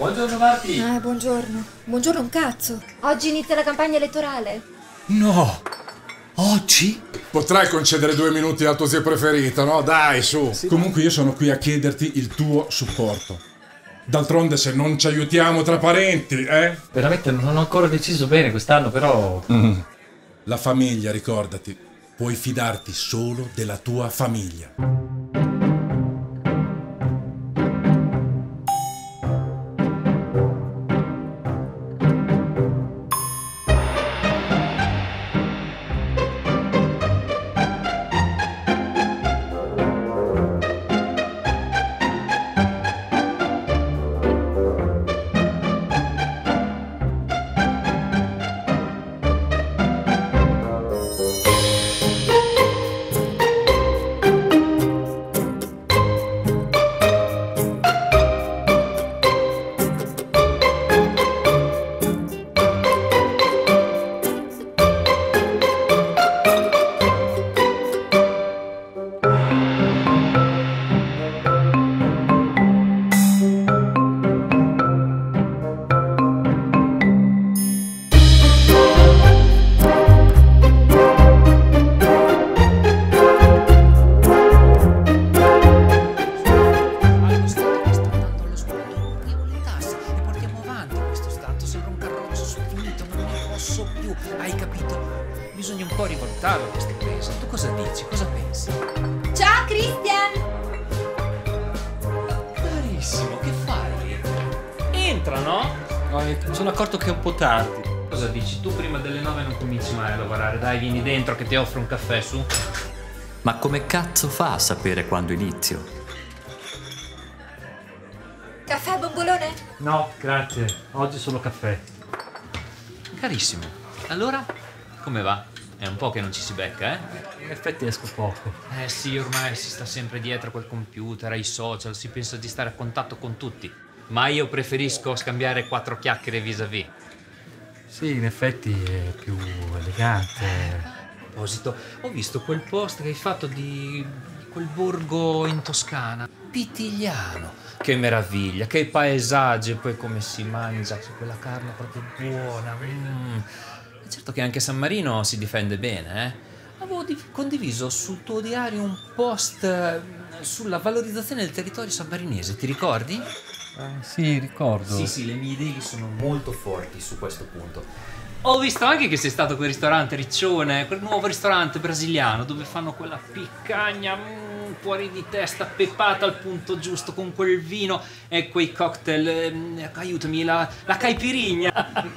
Buongiorno Marti! Buongiorno. Buongiorno un cazzo. Oggi inizia la campagna elettorale. No! Oggi? Potrai concedere 2 minuti al tuo zio preferito, no? Dai, su! Sì, comunque io sono qui a chiederti il tuo supporto. D'altronde se non ci aiutiamo tra parenti, Veramente non ho ancora deciso bene quest'anno, però... La famiglia, ricordati. Puoi fidarti solo della tua famiglia. Hai capito? Bisogna un po' rivalutarlo questa impresa. Tu cosa dici? Cosa pensi? Ciao Christian! Carissimo, che fai? Entra, no? No, mi sono accorto che è un po' tardi. Cosa dici? Tu prima delle 9 non cominci mai a lavorare. Dai, vieni dentro che ti offro un caffè, su. Ma come cazzo fa a sapere quando inizio? Caffè bombolone? No, grazie. Oggi solo caffè. Carissimo, allora come va? È un po' che non ci si becca, In effetti esco poco. Sì, ormai si sta sempre dietro a quel computer, ai social, si pensa di stare a contatto con tutti. Ma io preferisco scambiare 4 chiacchiere vis-à-vis. Sì, in effetti è più elegante. A proposito, ho visto quel post che hai fatto di quel borgo in Toscana. Pitigliano. Che meraviglia, che paesaggi, e poi come si mangia, c'è quella carne proprio buona. E certo che anche San Marino si difende bene, Avevo condiviso sul tuo diario un post sulla valorizzazione del territorio sammarinese, ti ricordi? Sì, ricordo. Sì, le mie idee sono molto forti su questo punto. Ho visto anche che sei stato a quel ristorante Riccione, quel nuovo ristorante brasiliano dove fanno quella piccagna fuori di testa, pepata al punto giusto, con quel vino e quei cocktail, aiutami, la caipirinha.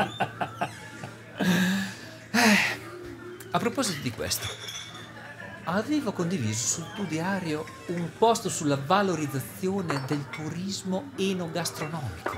A proposito di questo, avevo condiviso sul tuo diario un post sulla valorizzazione del turismo enogastronomico.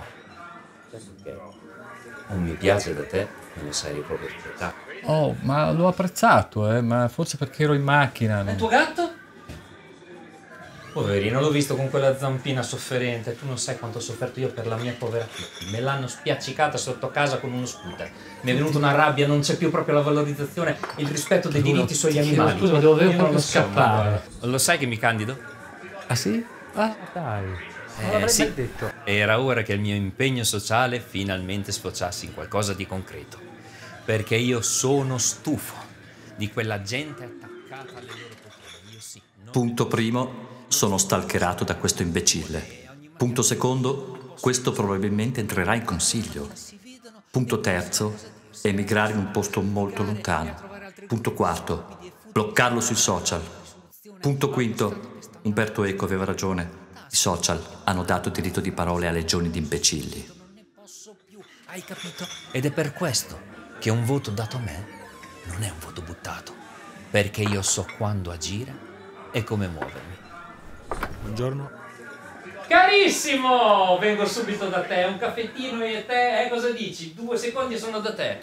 Non mi piace da te, me ne sai proprio proprietà. Oh, ma l'ho apprezzato, ma forse perché ero in macchina. E il tuo gatto? Poverino, l'ho visto con quella zampina sofferente. Tu non sai quanto ho sofferto io per la mia povera Kitty. Me l'hanno spiaccicata sotto casa con uno scooter. Mi è venuta una rabbia, non c'è più proprio la valorizzazione, il rispetto dei diritti sugli animali. Scusa, dovevo Io proprio non lo so, scappare. Lo sai che mi candido? Ah sì? Ah, dai. Non l'avrei Sì. mai detto. Era ora che il mio impegno sociale finalmente sfociasse in qualcosa di concreto. Perché io sono stufo di quella gente attaccata alle loro poltrone. Io sì. Punto primo, sono stalkerato da questo imbecille. Punto secondo, questo probabilmente entrerà in consiglio. Punto terzo, emigrare in un posto molto lontano. Punto quarto, bloccarlo sui social. Punto quinto, Umberto Eco aveva ragione. I social hanno dato diritto di parole a legioni di imbecilli. Hai capito? Ed è per questo che un voto dato a me non è un voto buttato. Perché io so quando agire e come muovermi. Buongiorno. Carissimo! Vengo subito da te. Un caffettino e te, cosa dici? 2 secondi e sono da te.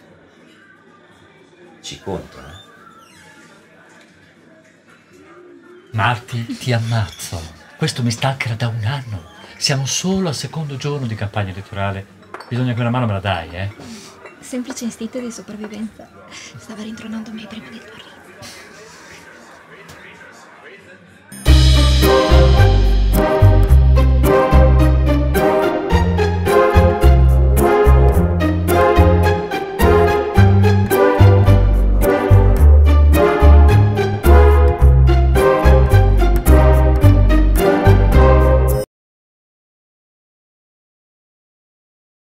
Ci conto, Marti, ti ammazzo. Questo mi stalkera da 1 anno. Siamo solo al secondo giorno di campagna elettorale. Bisogna che una mano me la dai, Semplice istinto di sopravvivenza. Stava rintronando me prima di farlo.